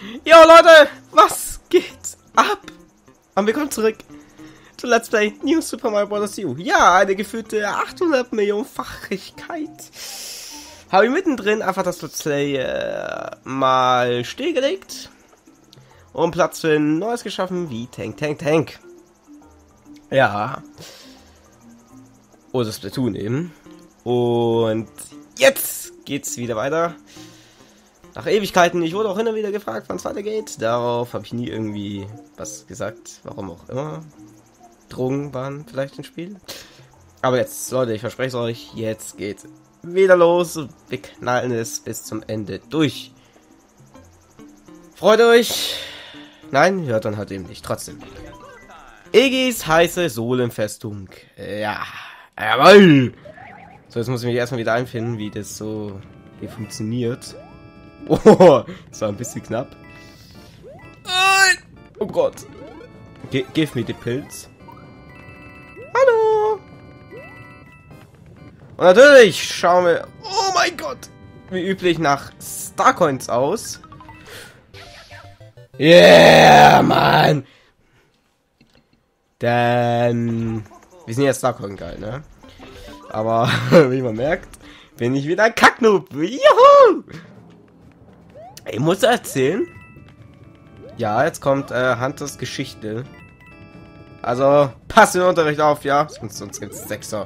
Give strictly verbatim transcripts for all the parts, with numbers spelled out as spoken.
Jo Leute, was geht ab? Und willkommen zurück zu Let's Play New Super Mario Bros. U. Ja, eine gefühlte achthundert Millionen Fachigkeit. Habe ich mittendrin einfach das Let's Play äh, mal stillgelegt und Platz für ein neues geschaffen wie Tank Tank Tank. Ja. Oder Splatoon eben. Und jetzt geht's wieder weiter. Nach Ewigkeiten, ich wurde auch hin und wieder gefragt, wann es weitergeht. Darauf habe ich nie irgendwie was gesagt, warum auch immer. Drogen waren vielleicht im Spiel. Aber jetzt, Leute, ich verspreche es euch, jetzt geht's wieder los. Wir knallen es bis zum Ende durch. Freut euch. Nein, hört dann halt eben nicht, trotzdem. Iggy's heiße Sohlenfestung. Ja, jawoll. So, jetzt muss ich mich erstmal wieder einfinden, wie das so hier funktioniert. Oh, das war ein bisschen knapp. Oh Gott. G give me the Pilz. Hallo. Und natürlich schauen wir, oh mein Gott, wie üblich nach Starcoins aus. Yeah, Mann. Denn wir sind ja Starcoin geil, ne? Aber wie man merkt, bin ich wieder ein Kacknoob. Juhu! Ich muss erzählen. Ja, jetzt kommt äh, Hunters Geschichte. Also, passt den Unterricht auf, ja? Sonst, sonst gibt's Sechser.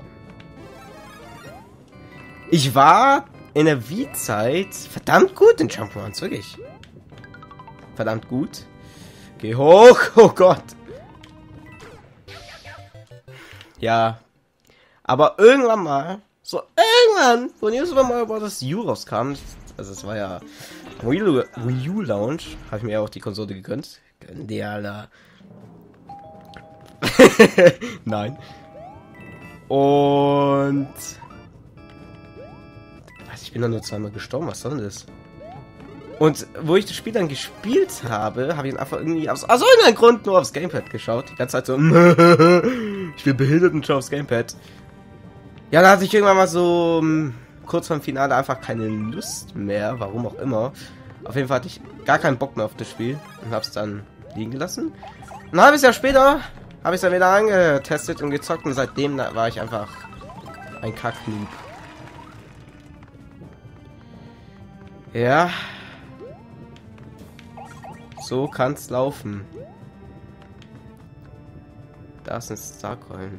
Ich war in der Wii-Zeit verdammt gut in Jump'n'Runs, wirklich. Verdammt gut. Geh hoch, oh Gott. Ja. Aber irgendwann mal, so irgendwann, wo New Super Mario Bros. U rauskam, also es war ja Wii U, Wii U Launch, habe ich mir ja auch die Konsole gegönnt. Gönn dir, Alter. Nein. Und was, ich bin da nur zweimal gestorben, was soll denn das? Und wo ich das Spiel dann gespielt habe, habe ich dann einfach irgendwie aus, aus irgendeinem Grund nur aufs Gamepad geschaut. Die ganze Zeit so, ich bin behindert und schau aufs Gamepad. Ja, da hatte ich irgendwann mal so kurz vorm Finale einfach keine Lust mehr, warum auch immer. Auf jeden Fall hatte ich gar keinen Bock mehr auf das Spiel und habe es dann liegen gelassen. Ein halbes Jahr später habe ich es dann wieder angetestet und gezockt und seitdem war ich einfach ein Kack-Noob. Ja. So kann's laufen. Da ist ein Starcoin.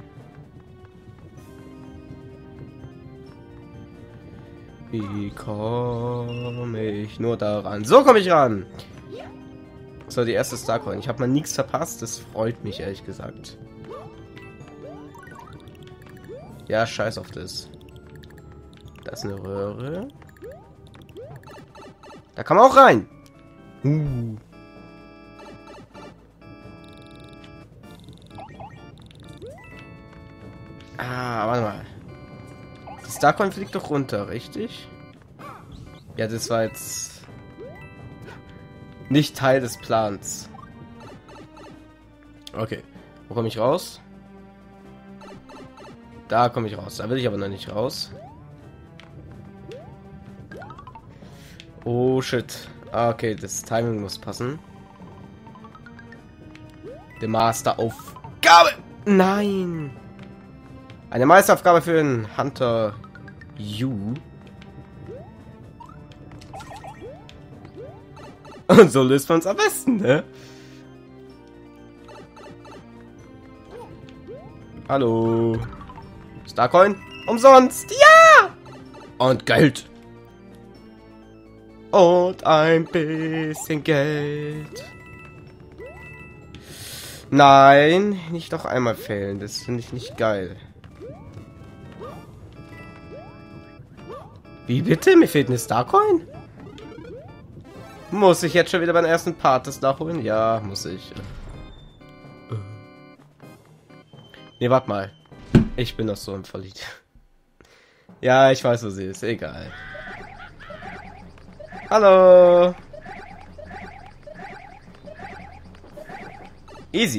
Wie komme ich nur daran? So komme ich ran! So, die erste Starcoin. Ich habe mal nichts verpasst. Das freut mich, ehrlich gesagt. Ja, scheiß auf das. Da ist eine Röhre. Da kann man auch rein. Uh. Ah, warte mal. Die Starcoin fliegt doch runter, richtig? Ja, das war jetzt nicht Teil des Plans. Okay. Wo komme ich raus? Da komme ich raus. Da will ich aber noch nicht raus. Oh, shit. Ah, okay, das Timing muss passen. Die Masteraufgabe! Nein! Eine Meisteraufgabe für den Hunter U. Und so löst man es am besten, ne? Hallo. Starcoin? Umsonst! Ja! Und Geld. Und ein bisschen Geld. Nein, nicht noch einmal fehlen. Das finde ich nicht geil. Wie bitte? Mir fehlt eine Starcoin? Muss ich jetzt schon wieder beim ersten Part das nachholen? Ja, muss ich. Ne, warte mal. Ich bin doch so ein Verlied. Ja, ich weiß, wo sie ist. Egal. Hallo. Easy.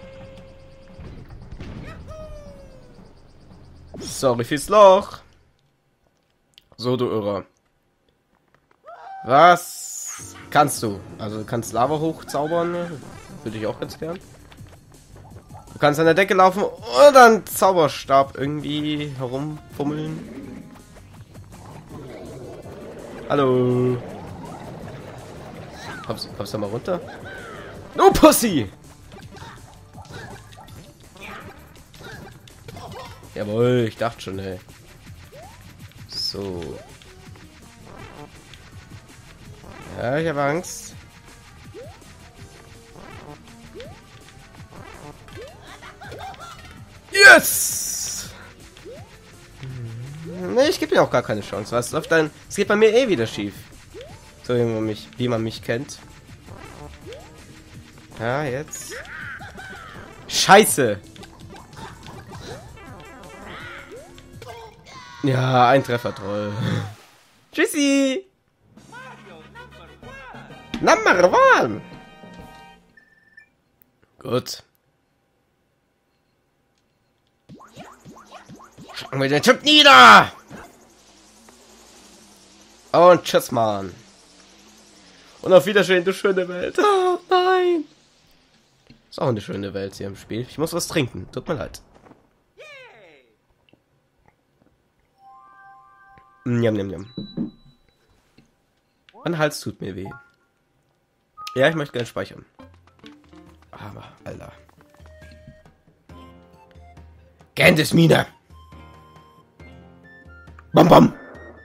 Sorry fürs Loch. So, du Irrer. Was Kannst du. Also du kannst Lava hochzaubern. Würde ich auch ganz gern. Du kannst an der Decke laufen und dann Zauberstab irgendwie herumfummeln. Hallo. Kommst, kommst du mal runter? No Pussy! Jawohl, ich dachte schon, ey. So. Ja, ich habe Angst. Yes! Nee, ich gebe mir auch gar keine Chance. Was läuft dann? Es geht bei mir eh wieder schief. So wie man mich, wie man mich kennt. Ja, jetzt. Scheiße! Ja, ein Treffer, toll. Tschüssi! Number one! Gut. Schlagen wir den Typ nieder! Und tschüss, Mann. Und auf Wiedersehen, du schöne Welt. Oh, nein! Ist auch eine schöne Welt hier im Spiel. Ich muss was trinken. Tut mir leid. Njam, njam, njam. Mein Hals tut mir weh. Ja, ich möchte gerne speichern. Aber, Alter. Candice Mine! Bam, bam!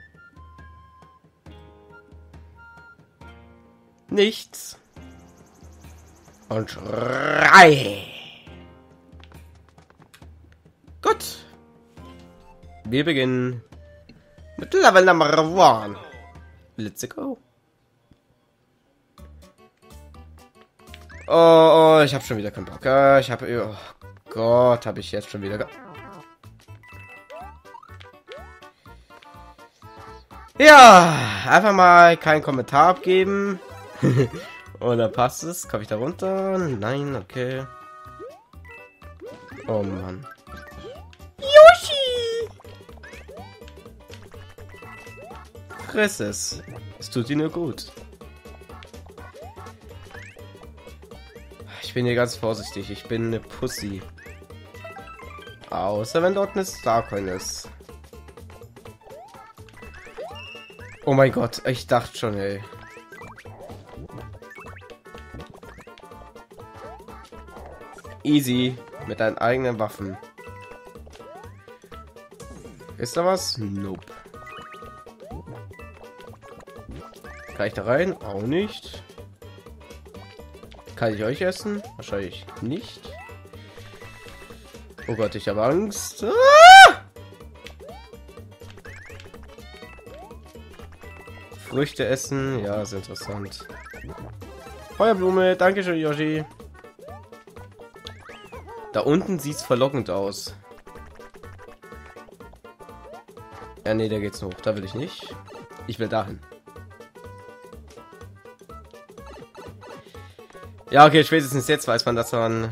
Nichts. Und Schrei! Gut. Wir beginnen mit Level Number One. Let's go. Oh, oh, ich habe schon wieder keinen Bock. Ich habe, oh Gott, habe ich jetzt schon wieder. Ja, einfach mal keinen Kommentar abgeben. Und dann passt es. Komme ich da runter? Nein, okay. Oh Mann. Yoshi! Friss es. Es tut dir nur gut. Ich bin hier ganz vorsichtig. Ich bin eine Pussy. Außer wenn dort eine Starcoin ist. Oh mein Gott, ich dachte schon, ey. Easy. Mit deinen eigenen Waffen. Ist da was? Nope. Kann ich da rein? Auch nicht. Kann ich euch essen? Wahrscheinlich nicht. Oh Gott, ich habe Angst. Ah! Früchte essen, ja, ist interessant. Feuerblume, danke schön, Yoshi. Da unten sieht's verlockend aus. Ja, nee, da geht's hoch. Da will ich nicht. Ich will dahin. Ja, okay, spätestens jetzt weiß man, dass man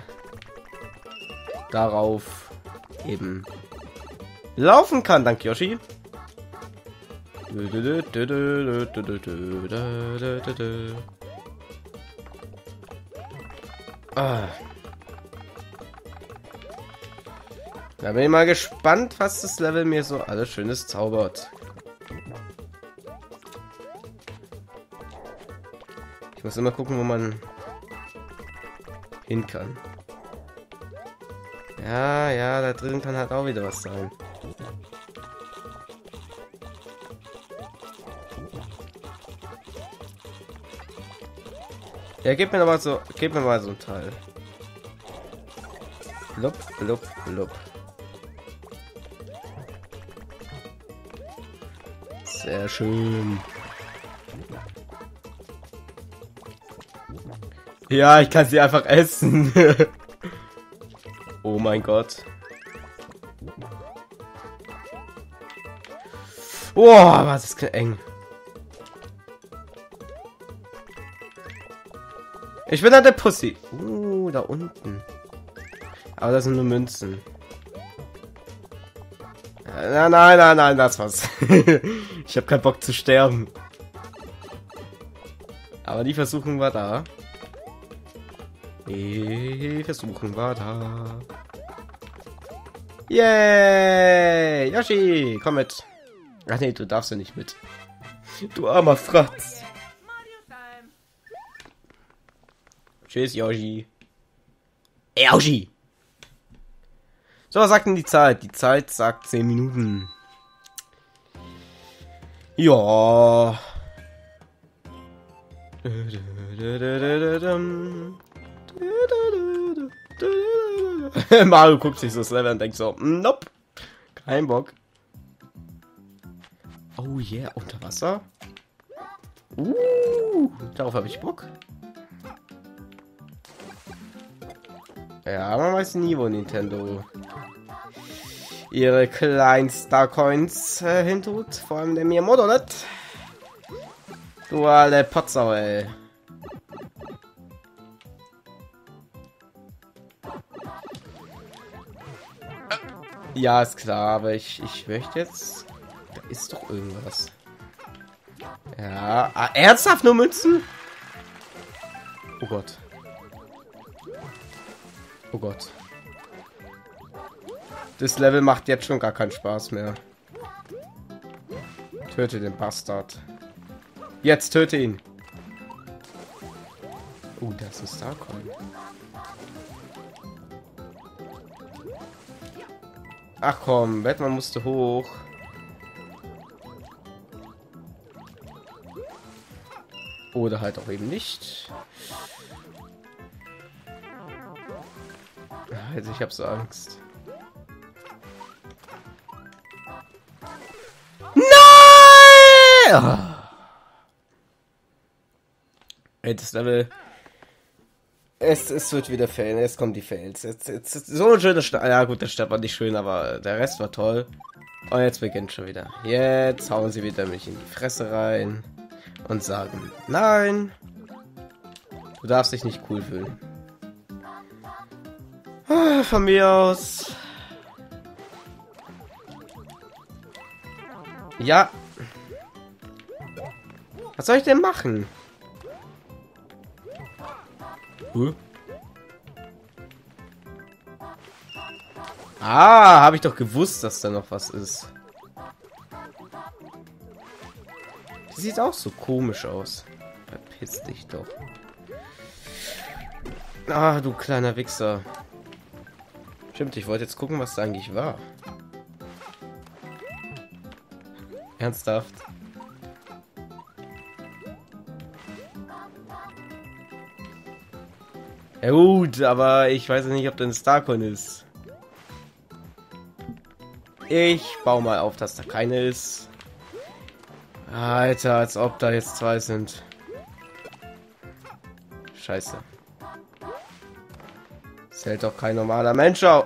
darauf eben laufen kann. Danke, Yoshi. Ah. Da bin ich mal gespannt, was das Level mir so alles Schönes zaubert. Ich muss immer gucken, wo man hin kann. Ja, ja, da drin kann halt auch wieder was sein. Ja, gib mir mal so, gib mir mal so ein Teil. Blub, blub, blub. Sehr schön. Ja, ich kann sie einfach essen. Oh mein Gott. Boah, was ist eng. Ich bin an der Pussy. Uh, da unten. Aber das sind nur Münzen. Nein, nein, nein, nein, das war's. Ich habe keinen Bock zu sterben. Aber Aber die Versuchung war da. Die Versuchung war da. Yay! Yoshi, komm mit. Ach nee, du darfst ja nicht mit. Du armer Fratz. Tschüss, Yoshi. Yoshi! So, was sagt denn die Zeit? Die Zeit sagt zehn Minuten. Ja. Mario guckt sich so das Level und denkt so, nope, kein Bock. Oh yeah, unter Wasser. Uh, darauf habe ich Bock. Ja, man weiß nie, wo Nintendo ihre kleinen Starcoins äh, hintut. Vor allem der Miyamoto nicht. Du alte Potsau, ey. Ja, ist klar, aber ich, ich möchte jetzt... Da ist doch irgendwas. Ja, ah, ernsthaft nur Münzen? Oh Gott. Oh Gott. Das Level macht jetzt schon gar keinen Spaß mehr. Töte den Bastard. Jetzt töte ihn. Oh, das ist Starcoin. Ach komm, Batman musste hoch. Oder halt auch eben nicht. Also ich hab so Angst. Nein! Ey, das Level. Es, es wird wieder failen. Jetzt kommen die Fails. Jetzt, jetzt, jetzt, so ein schöner Start. Ja gut, der Start war nicht schön, aber der Rest war toll. Und jetzt beginnt schon wieder. Jetzt hauen sie wieder mich in die Fresse rein und sagen, nein, du darfst dich nicht cool fühlen. Ah, von mir aus. Ja. Was soll ich denn machen? Huh? Ah, habe ich doch gewusst, dass da noch was ist. Die sieht auch so komisch aus. Verpiss dich doch. Ah, du kleiner Wichser. Stimmt, ich wollte jetzt gucken, was da eigentlich war. Ernsthaft? Ja gut, aber ich weiß nicht, ob da ein Starcoin ist. Ich baue mal auf, dass da keine ist. Alter, als ob da jetzt zwei sind. Scheiße. Das hält doch kein normaler Mensch auf.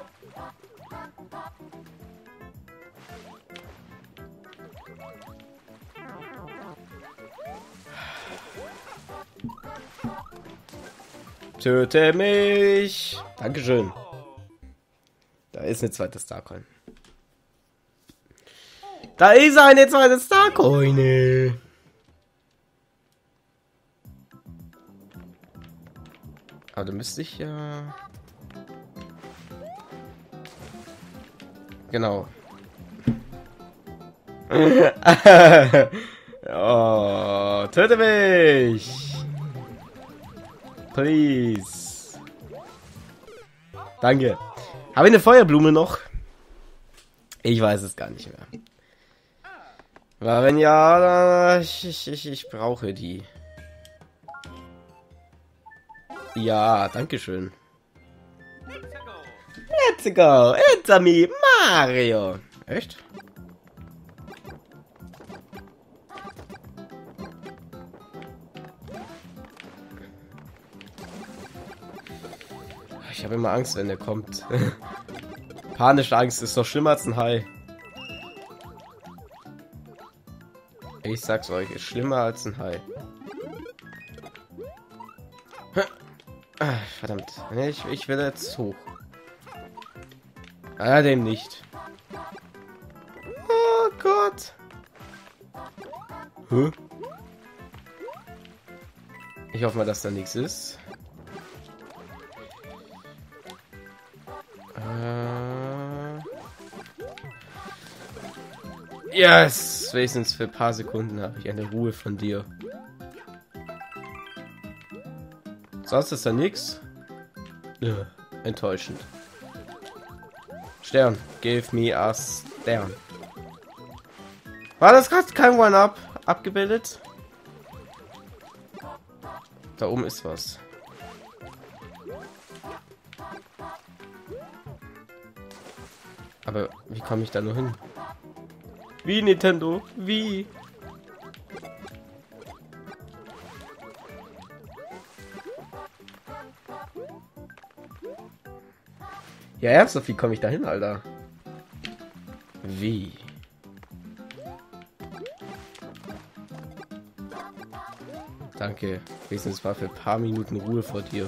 Töte mich! Dankeschön. Da ist eine zweite Starcoin. Da ist eine zweite Starcoin. Aber da müsste ich ja... Genau. Oh, töte mich! Please. Danke. Habe ich eine Feuerblume noch? Ich weiß es gar nicht mehr. Aber wenn ja, dann ich, ich, ich, ich brauche die. Ja, danke schön. Let's go. It's me, Mario. Echt? Ich habe immer Angst, wenn der kommt. Panische Angst ist doch schlimmer als ein Hai. Ich sag's euch, ist schlimmer als ein Hai. Verdammt. Ich, ich will jetzt hoch. Ah, dem nicht. Oh Gott. Huh? Ich hoffe mal, dass da nichts ist. Äh... Yes! Wenigstens für ein paar Sekunden habe ich eine Ruhe von dir. Sonst ist da nichts. Ja, enttäuschend. Stern. Give me a Stern. War das gerade kein One-Up abgebildet? Da oben ist was. Aber wie komme ich da nur hin? Wie, Nintendo? Wie? Ja, ernsthaft, wie komme ich da hin, Alter? Wie? Danke. Wenigstens war für ein paar Minuten Ruhe vor dir.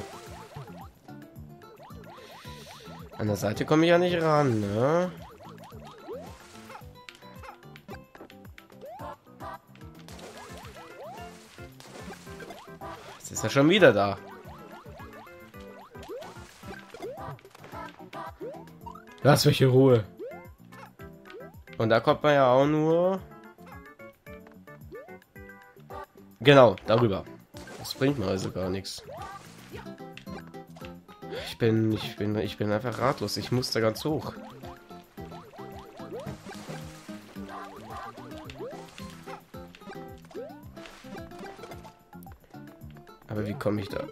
An der Seite komme ich ja nicht ran, ne? Jetzt ist er schon wieder da. Lass mich in Ruhe. Und da kommt man ja auch nur... Genau, darüber. Das bringt mir also gar nichts. Ich bin, ich bin, ich bin einfach ratlos. Ich muss da ganz hoch. Aber wie komme ich da?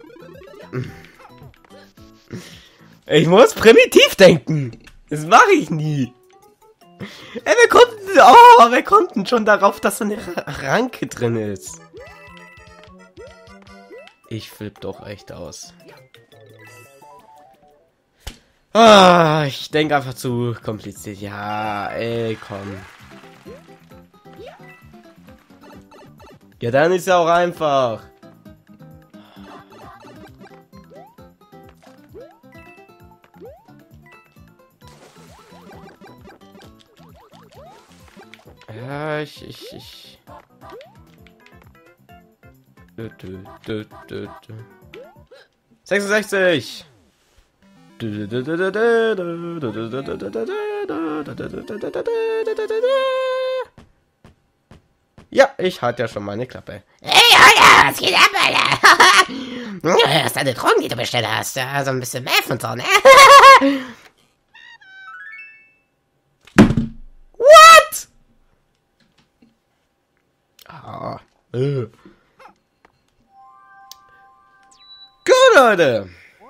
Ich muss primitiv denken. Das mache ich nie. Ey, wir konnten, oh, wir konnten schon darauf, dass da eine Ranke drin ist. Ich flipp doch echt aus. Ah, ich denke einfach zu kompliziert. Ja, ey, komm. Ja, dann ist ja auch einfach. Ja, ich, ich, ich. Dö, dö, dö, dö, dö. sechsundsechzig! Ja, ich hatte ja schon meine Klappe. Hey, Alter, was geht ab, Alter? Das ist deine Drogen, die du bestellt hast. Ja, so ein bisschen mehr von so, ne? What? Ah. Äh. Gut, Leute.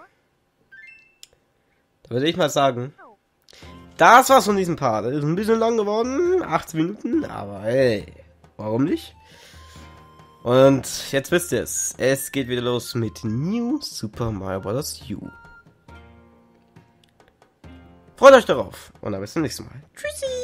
Da würde ich mal sagen, das war's von diesem Part. Ist ein bisschen lang geworden, achtzehn Minuten, aber hey, warum nicht? Und jetzt wisst ihr es. Es geht wieder los mit New Super Mario Bros. U. Freut euch darauf und dann bis zum nächsten Mal. Tschüssi!